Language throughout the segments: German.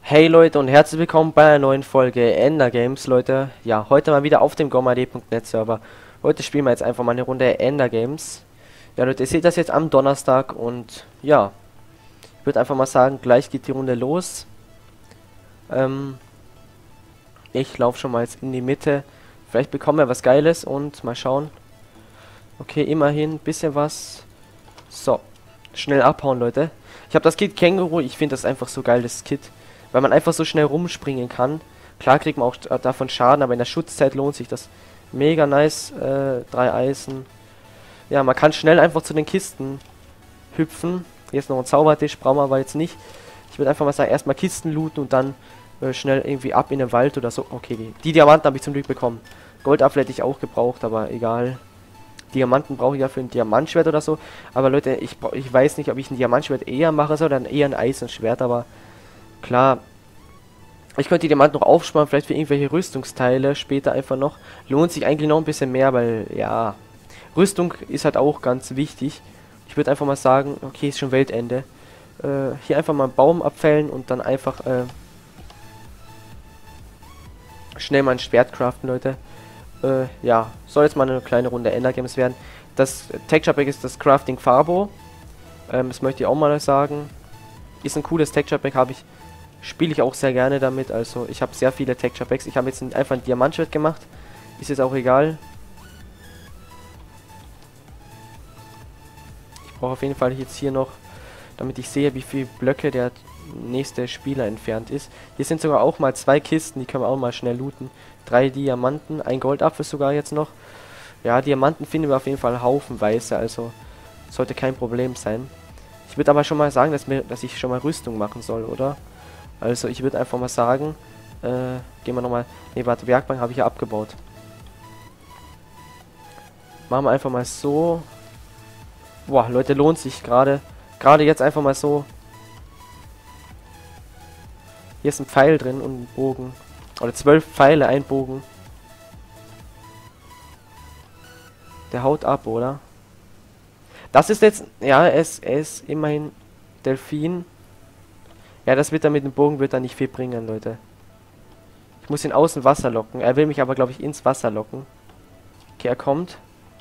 Hey Leute und herzlich willkommen bei einer neuen Folge Ender Games, Leute. Ja, heute mal wieder auf dem gomad.net Server. Heute spielen wir jetzt einfach mal eine Runde Ender Games. Ja Leute, ihr seht das jetzt am Donnerstag und ja, ich würde einfach mal sagen, gleich geht die Runde los. Ich laufe schon mal jetzt in die Mitte. Vielleicht bekommen wir was Geiles und mal schauen. Okay, immerhin, bisschen was. So, schnell abhauen, Leute. Ich habe das Kit Känguru, ich finde das einfach so geil, das Kit. Weil man einfach so schnell rumspringen kann. Klar kriegt man auch davon Schaden, aber in der Schutzzeit lohnt sich das. Mega nice, 3 Eisen. Ja, man kann schnell einfach zu den Kisten hüpfen. Jetzt noch ein Zaubertisch, brauchen wir aber jetzt nicht. Ich würde einfach mal sagen, erstmal Kisten looten und dann schnell irgendwie ab in den Wald oder so. Okay, die Diamanten habe ich zum Glück bekommen. Goldapfel hätte ich auch gebraucht, aber egal. Diamanten brauche ich ja für ein Diamantschwert oder so. Aber Leute, ich weiß nicht, ob ich ein Diamantschwert eher mache soll oder eher ein Eisenschwert, aber klar. Ich könnte die Diamanten noch aufsparen, vielleicht für irgendwelche Rüstungsteile später einfach noch. Lohnt sich eigentlich noch ein bisschen mehr, weil, ja, Rüstung ist halt auch ganz wichtig. Ich würde einfach mal sagen, okay, ist schon Weltende. Hier einfach mal einen Baum abfällen und dann einfach, schnell mal ein Schwert craften, Leute. Ja, soll jetzt mal eine kleine Runde Ender Games werden. Das Texture Pack ist das Crafting Fabo. Das möchte ich auch mal sagen. Ist ein cooles Texture Pack, spiele ich auch sehr gerne damit. Also ich habe sehr viele Texture Packs. Ich habe jetzt einfach ein Diamantschwert gemacht. Ist jetzt auch egal. Ich brauche auf jeden Fall jetzt hier noch, damit ich sehe, wie viele Blöcke der nächste Spieler entfernt ist. Hier sind sogar auch mal 2 Kisten, die können wir auch mal schnell looten. 3 Diamanten, ein Goldapfel sogar jetzt noch. Ja, Diamanten finden wir auf jeden Fall haufenweise, also sollte kein Problem sein. Ich würde aber schon mal sagen, dass ich schon mal Rüstung machen soll, oder? Also ich würde einfach mal sagen, gehen wir nochmal, ne warte, Werkbank habe ich ja abgebaut. Machen wir einfach mal so. Boah, Leute, lohnt sich gerade jetzt einfach mal so. Hier ist ein Pfeil drin und ein Bogen. Oder 12 Pfeile, ein Bogen. Der haut ab, oder? Das ist jetzt, ja, es ist immerhin Delfin. Ja, das wird dann mit dem Bogen wird dann nicht viel bringen, Leute. Ich muss ihn aus dem Wasser locken. Er will mich aber, glaube ich, ins Wasser locken. Okay, er kommt.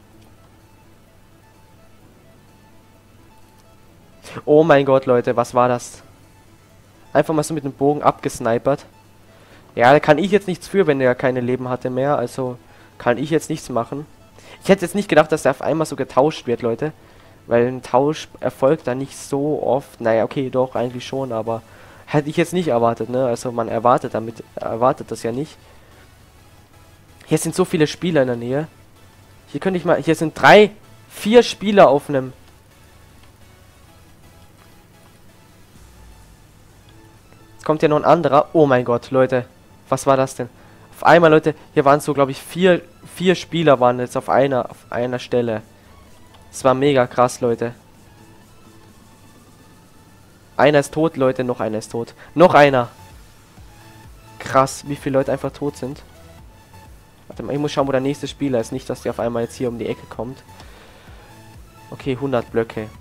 Oh mein Gott, Leute, was war das? Einfach mal so mit dem Bogen abgesnipert. Ja, da kann ich jetzt nichts für, wenn er keine Leben hatte mehr. Also kann ich jetzt nichts machen. Ich hätte jetzt nicht gedacht, dass er auf einmal so getauscht wird, Leute. Weil ein Tausch erfolgt da nicht so oft. Naja, okay, doch, eigentlich schon, aber hätte ich jetzt nicht erwartet, ne? Also man erwartet das ja nicht. Hier sind so viele Spieler in der Nähe. Hier könnte ich mal, hier sind 3, 4 Spieler auf einem. Jetzt kommt ja noch ein anderer. Oh mein Gott, Leute. Was war das denn? Auf einmal, Leute, hier waren so, glaube ich, vier Spieler waren jetzt auf einer Stelle. Das war mega krass, Leute. Einer ist tot, Leute, noch einer ist tot. Noch einer. Krass, wie viele Leute einfach tot sind. Warte mal, ich muss schauen, wo der nächste Spieler ist. Nicht, dass der auf einmal jetzt hier um die Ecke kommt. Okay, 100 Blöcke.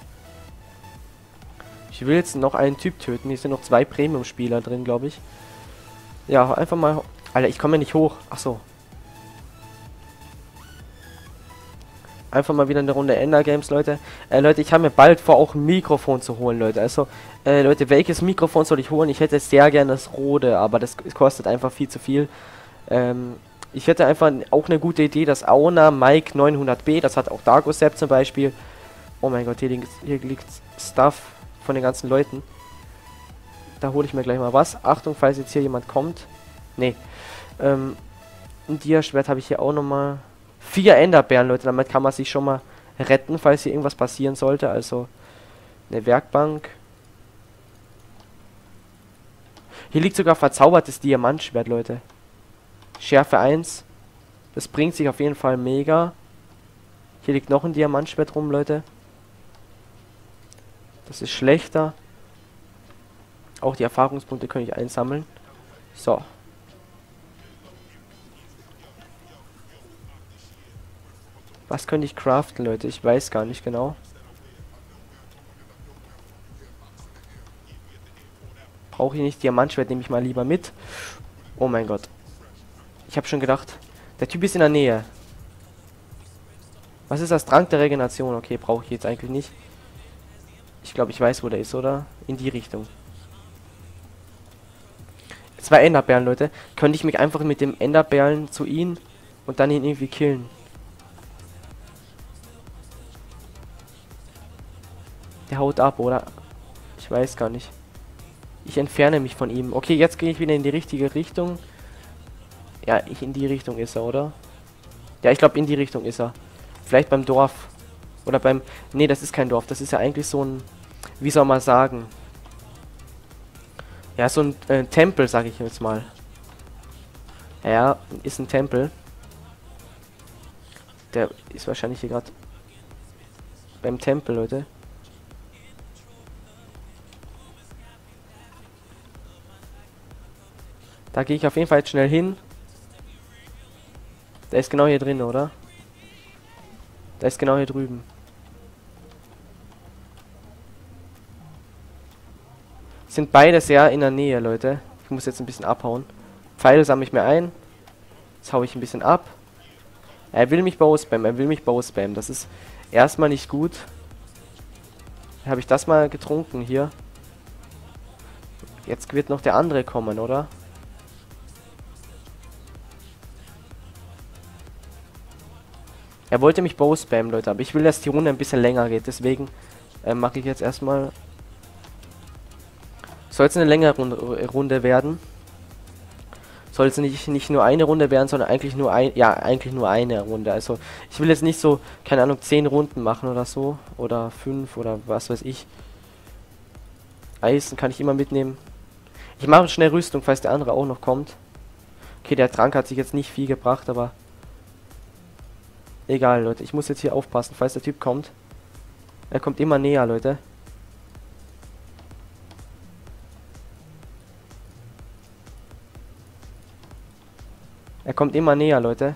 Ich will jetzt noch einen Typ töten. Hier sind noch 2 Premium-Spieler drin, glaube ich. Ja, einfach mal. Alter, ich komme ja nicht hoch. Ach so. Einfach mal wieder eine Runde Ender Games, Leute. Leute, ich habe mir bald vor, auch ein Mikrofon zu holen, Leute. Also, Leute, welches Mikrofon soll ich holen? Ich hätte sehr gerne das Rode, aber das kostet einfach viel zu viel. Ich hätte einfach auch eine gute Idee, das Auna Mic 900B, das hat auch Darkosep zum Beispiel. Oh mein Gott, hier liegt Stuff von den ganzen Leuten. Da hole ich mir gleich mal was. Achtung, falls jetzt hier jemand kommt. Nee. Ein Dia-Schwert habe ich hier auch nochmal. 4 Enderbeeren, Leute. Damit kann man sich schon mal retten, falls hier irgendwas passieren sollte. Also eine Werkbank. Hier liegt sogar verzaubertes Diamantschwert, Leute. Schärfe 1. Das bringt sich auf jeden Fall mega. Hier liegt noch ein Diamantschwert rum, Leute. Das ist schlechter. Auch die Erfahrungspunkte kann ich einsammeln. So. Was könnte ich craften, Leute? Ich weiß gar nicht genau. Brauche ich nicht. Diamantschwert nehme ich mal lieber mit. Oh mein Gott. Ich habe schon gedacht, der Typ ist in der Nähe. Was ist das? Trank der Regeneration. Okay, brauche ich jetzt eigentlich nicht. Ich glaube, ich weiß, wo der ist, oder? In die Richtung. 2 Enderperlen, Leute. Könnte ich mich einfach mit dem Enderperlen zu ihm und dann ihn irgendwie killen. Der haut ab, oder? Ich weiß gar nicht. Ich entferne mich von ihm. Okay, jetzt gehe ich wieder in die richtige Richtung. Ja, in die Richtung ist er, oder? Ja, ich glaube, in die Richtung ist er. Vielleicht beim Dorf. Oder beim... Nee, das ist kein Dorf. Das ist ja eigentlich so ein... Wie soll man sagen? Ja, so ein Tempel, sage ich jetzt mal. Ja, ist ein Tempel. Der ist wahrscheinlich hier gerade beim Tempel, Leute. Da gehe ich auf jeden Fall jetzt schnell hin. Der ist genau hier drin, oder? Der ist genau hier drüben. Sind beide sehr in der Nähe, Leute. Ich muss jetzt ein bisschen abhauen. Pfeile sammle ich mir ein. Jetzt hau ich ein bisschen ab. Er will mich bowspammen, er will mich bowspammen. Das ist erstmal nicht gut. Habe ich das mal getrunken hier? Jetzt wird noch der andere kommen, oder? Er wollte mich bowspammen, Leute, aber ich will, dass die Runde ein bisschen länger geht. Deswegen mache ich jetzt erstmal... Soll es eine längere Runde werden? Soll es nicht nur eine Runde werden, sondern eigentlich nur eigentlich nur eine Runde. Also ich will jetzt nicht so, keine Ahnung, 10 Runden machen oder so. Oder 5 oder was weiß ich. Eisen kann ich immer mitnehmen. Ich mache schnell Rüstung, falls der andere auch noch kommt. Okay, der Trank hat sich jetzt nicht viel gebracht, aber... Egal, Leute. Ich muss jetzt hier aufpassen, falls der Typ kommt. Er kommt immer näher, Leute. Er kommt immer näher, Leute.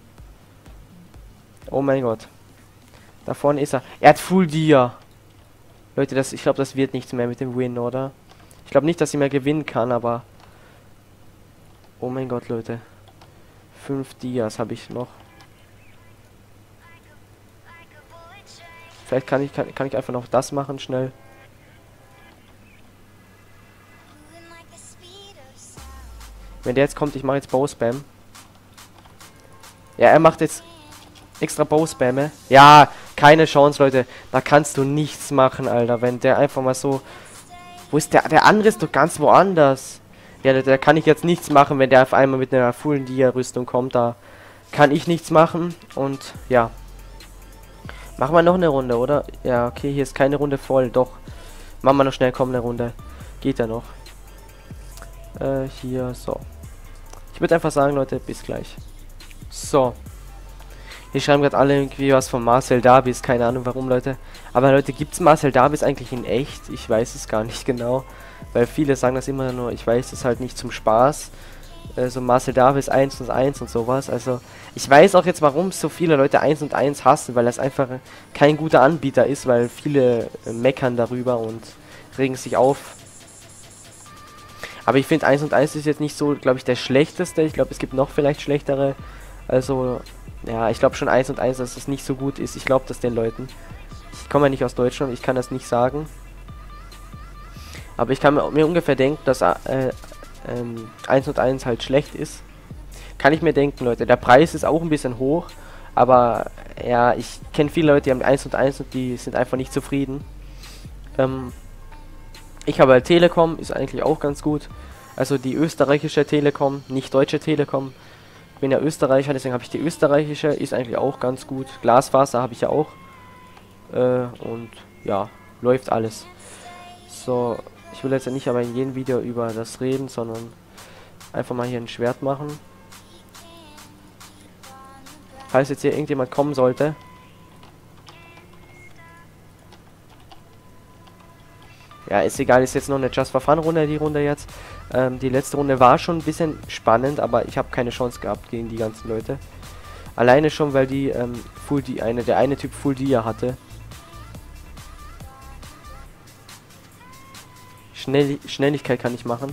Oh mein Gott. Da vorne ist er. Er hat Full Dia. Leute, ich glaube, das wird nichts mehr mit dem Win, oder? Ich glaube nicht, dass ich mehr gewinnen kann, aber... Oh mein Gott, Leute. 5 Dias habe ich noch. Vielleicht kann ich einfach noch das machen, schnell. Wenn der jetzt kommt, ich mache jetzt Bow-Spam. Ja, er macht jetzt extra Bow-Spamme. Ja, keine Chance, Leute. Da kannst du nichts machen, Alter. Wenn der einfach mal so... Wo ist der? Der andere ist doch ganz woanders. Ja, da kann ich jetzt nichts machen, wenn der auf einmal mit einer Full Dia-Rüstung kommt. Da kann ich nichts machen. Und ja. Machen wir noch eine Runde, oder? Ja, okay, hier ist keine Runde voll. Doch. Machen wir noch schnell, komm, eine Runde. Geht ja noch. Hier, so. Ich würde einfach sagen, Leute, bis gleich. So. Hier schreiben gerade alle irgendwie was von Marcel Davis. Keine Ahnung warum, Leute. Aber Leute, gibt es Marcel Davis eigentlich in echt? Ich weiß es gar nicht genau. Weil viele sagen das immer nur, ich weiß es halt nicht zum Spaß. So Marcel Davis 1 und 1 und sowas. Also, ich weiß auch jetzt, warum so viele Leute 1 und 1 hassen. Weil das einfach kein guter Anbieter ist. Weil viele meckern darüber und regen sich auf. Aber ich finde 1 und 1 ist jetzt nicht so, glaube ich, der schlechteste. Ich glaube, es gibt noch vielleicht schlechtere. Also, ja, ich glaube schon 1 und 1, dass es nicht so gut ist. Ich glaube das den Leuten. Ich komme ja nicht aus Deutschland, ich kann das nicht sagen. Aber ich kann mir ungefähr denken, dass 1 und 1 halt schlecht ist. Kann ich mir denken, Leute. Der Preis ist auch ein bisschen hoch. Aber, ja, ich kenne viele Leute, die haben 1 und 1 und die sind einfach nicht zufrieden. Ich habe halt Telekom, ist eigentlich auch ganz gut. Also die österreichische Telekom, nicht deutsche Telekom. Ich bin ja Österreicher, deswegen habe ich die österreichische, ist eigentlich auch ganz gut. Glasfaser habe ich ja auch. Und ja, läuft alles. So, ich will jetzt ja nicht aber in jedem Video über das reden, sondern einfach mal hier ein Schwert machen. Falls jetzt hier irgendjemand kommen sollte. Ja, ist egal, ist jetzt noch eine Just for Fun Runde, die Runde jetzt. Die letzte Runde war schon ein bisschen spannend, aber ich habe keine Chance gehabt gegen die ganzen Leute. Alleine schon, weil die der eine Typ Full Dia hatte. Schnelligkeit kann ich machen.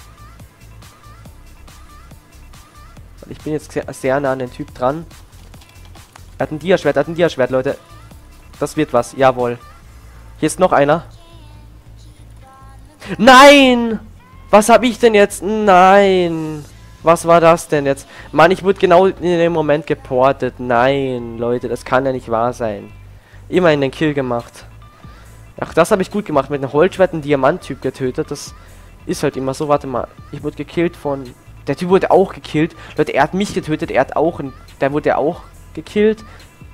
Ich bin jetzt sehr nah an den Typ dran. Er hat ein Diaschwert, Leute. Das wird was, jawohl. Hier ist noch einer. Nein! Was habe ich denn jetzt? Nein! Was war das denn jetzt? Mann, ich wurde genau in dem Moment geportet. Nein, Leute, das kann ja nicht wahr sein. Immerhin den Kill gemacht. Ach, das habe ich gut gemacht. Mit einem Holzschwert einen Diamant-Typ getötet. Das ist halt immer so. Warte mal. Ich wurde gekillt von... Der Typ wurde auch gekillt. Leute, er hat mich getötet. Er hat auch... Der wurde auch gekillt.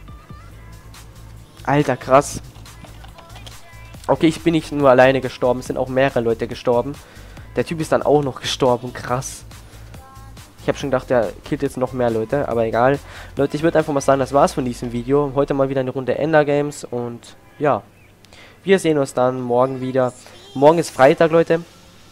Alter, krass. Okay, ich bin nicht nur alleine gestorben. Es sind auch mehrere Leute gestorben. Der Typ ist dann auch noch gestorben. Krass. Ich habe schon gedacht, der killt jetzt noch mehr Leute. Aber egal. Leute, ich würde einfach mal sagen, das war's von diesem Video. Heute mal wieder eine Runde Ender Games. Und ja. Wir sehen uns dann morgen wieder. Morgen ist Freitag, Leute.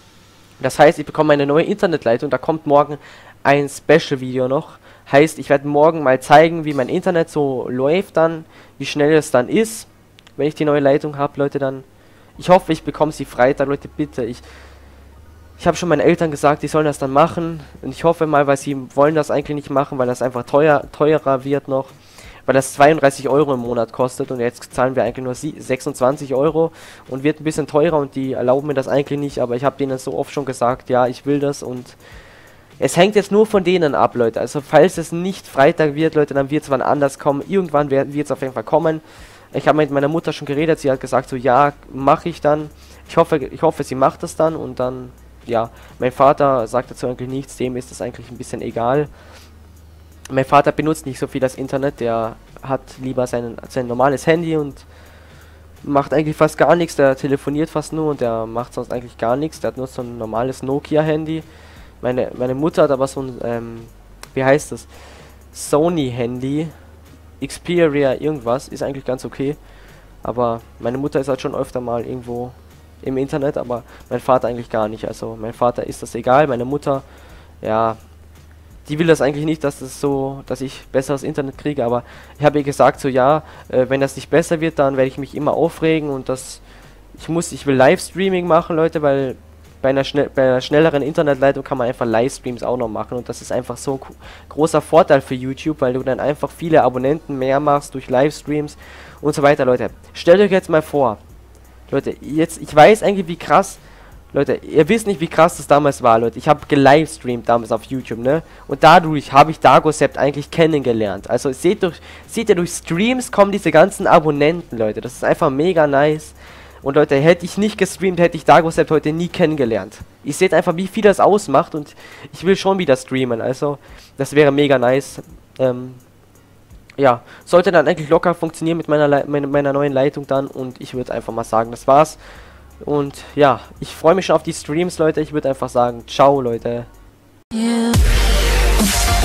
Das heißt, ich bekomme eine neue Internetleitung. Da kommt morgen ein Special-Video noch. Heißt, ich werde morgen mal zeigen, wie mein Internet so läuft dann. Wie schnell es dann ist. Wenn ich die neue Leitung habe, Leute, dann... Ich hoffe, ich bekomme sie Freitag, Leute, bitte. Ich habe schon meinen Eltern gesagt, die sollen das dann machen. Und ich hoffe mal, weil sie wollen das eigentlich nicht machen, weil das einfach teurer wird noch. Weil das 32 Euro im Monat kostet und jetzt zahlen wir eigentlich nur 26 Euro und wird ein bisschen teurer und die erlauben mir das eigentlich nicht, aber ich habe denen so oft schon gesagt, ja, ich will das und es hängt jetzt nur von denen ab, Leute. Also falls es nicht Freitag wird, Leute, dann wird es wann anders kommen. Irgendwann wird es auf jeden Fall kommen. Ich habe mit meiner Mutter schon geredet, sie hat gesagt so, ja, mache ich dann. Ich hoffe, sie macht das dann und dann, ja, mein Vater sagt dazu eigentlich nichts, dem ist das eigentlich ein bisschen egal. Mein Vater benutzt nicht so viel das Internet, der hat lieber sein normales Handy und macht eigentlich fast gar nichts, der telefoniert fast nur und der macht sonst eigentlich gar nichts, der hat nur so ein normales Nokia-Handy. Meine Mutter hat aber so ein, wie heißt das, Sony-Handy, Xperia irgendwas, ist eigentlich ganz okay, aber meine Mutter ist halt schon öfter mal irgendwo im Internet, aber mein Vater eigentlich gar nicht, also mein Vater ist das egal, meine Mutter, ja... Die will das eigentlich nicht, dass ich besseres Internet kriege, aber ich habe ihr gesagt, so ja, wenn das nicht besser wird, dann werde ich mich immer aufregen und ich will Livestreaming machen, Leute, weil bei einer schnelleren Internetleitung kann man einfach Livestreams auch noch machen und das ist einfach so ein großer Vorteil für YouTube, weil du dann einfach viele Abonnenten mehr machst durch Livestreams und so weiter, Leute. Stellt euch jetzt mal vor, Leute, ich weiß eigentlich, wie krass... Leute, ihr wisst nicht, wie krass das damals war, Leute. Ich habe gelivestreamt damals auf YouTube, ne? Und dadurch habe ich Dagosept eigentlich kennengelernt. Also seht ihr, durch Streams kommen diese ganzen Abonnenten, Leute. Das ist einfach mega nice. Und Leute, hätte ich nicht gestreamt, hätte ich Dagosept heute nie kennengelernt. Ihr seht einfach, wie viel das ausmacht und ich will schon wieder streamen. Also, das wäre mega nice. Ja, sollte dann eigentlich locker funktionieren mit meiner neuen Leitung dann. Und ich würde einfach mal sagen, das war's. Und ja, ich freue mich schon auf die Streams, Leute. Ich würde einfach sagen, ciao, Leute. Yeah.